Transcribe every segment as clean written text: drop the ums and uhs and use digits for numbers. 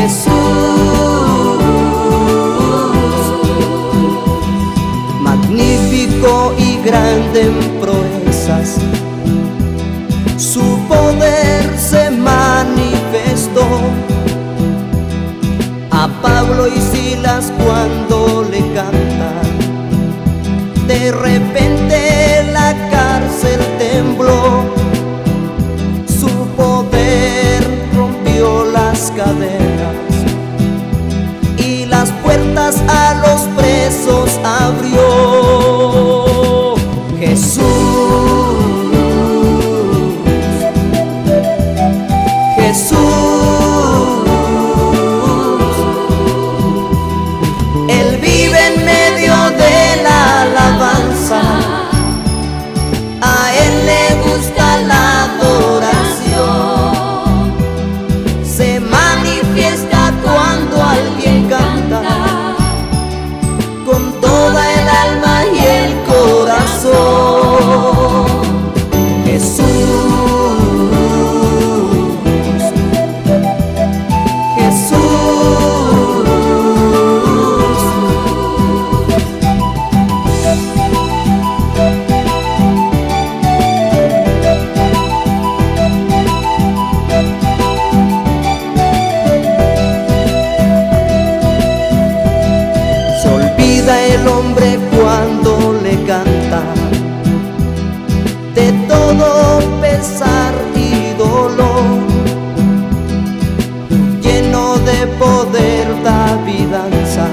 magnífico y grande en proezas, su poder se manifestó. A Pablo y Silas cuando le cantan, de repente la cárcel tembló. Su poder rompió las cadenas y las puertas a los presos abrió. Jesús, Jesús, Él vive en medio de la alabanza, a Él le gusta la adoración, se manifiesta cuando alguien canta con toda el alma y el corazón. Jesús, el hombre cuando le canta, de todo pesar y dolor, lleno de poder David danza,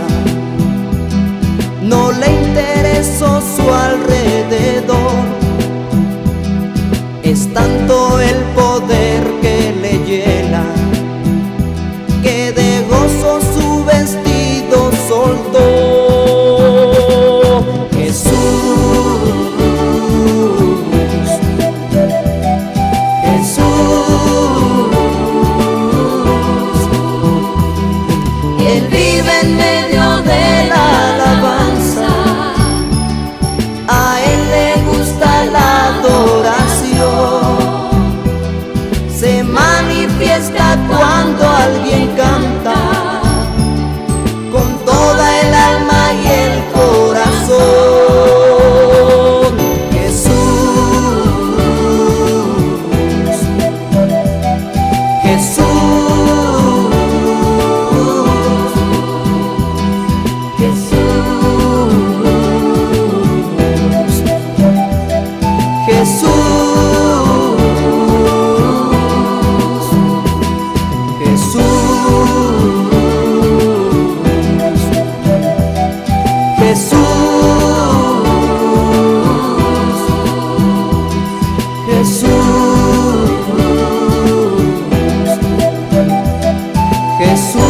no le interesó su alrededor, es tanto el poder que le llena, que de gozo su vestido soltó. Él vive en medio de la alabanza, a Él le gusta la adoración, se manifiesta cuando alguien canta con toda el alma y el corazón. Jesús, Jesús, Jesús,